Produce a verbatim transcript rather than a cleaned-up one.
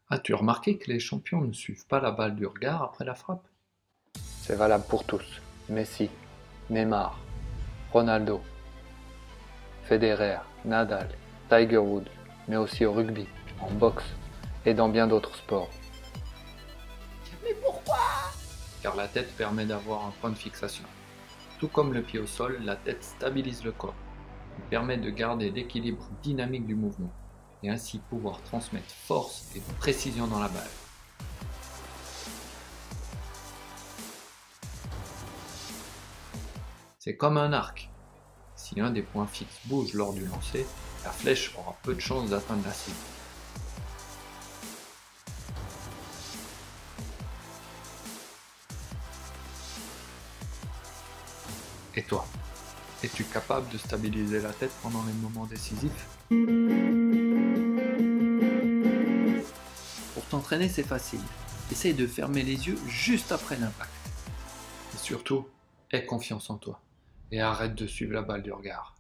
As-tu remarqué que les champions ne suivent pas la balle du regard après la frappe? C'est valable pour tous. Messi, Neymar, Ronaldo, Federer, Nadal, Tiger Woods, mais aussi au rugby, en boxe et dans bien d'autres sports. Mais pourquoi? Car la tête permet d'avoir un point de fixation. Tout comme le pied au sol, la tête stabilise le corps. Il permet de garder l'équilibre dynamique du mouvement et ainsi pouvoir transmettre force et précision dans la balle. C'est comme un arc. Si un des points fixes bouge lors du lancer, la flèche aura peu de chances d'atteindre la cible. Et toi, es-tu capable de stabiliser la tête pendant les moments décisifs? Pour t'entraîner, c'est facile. Essaye de fermer les yeux juste après l'impact. Et surtout, aie confiance en toi et arrête de suivre la balle du regard.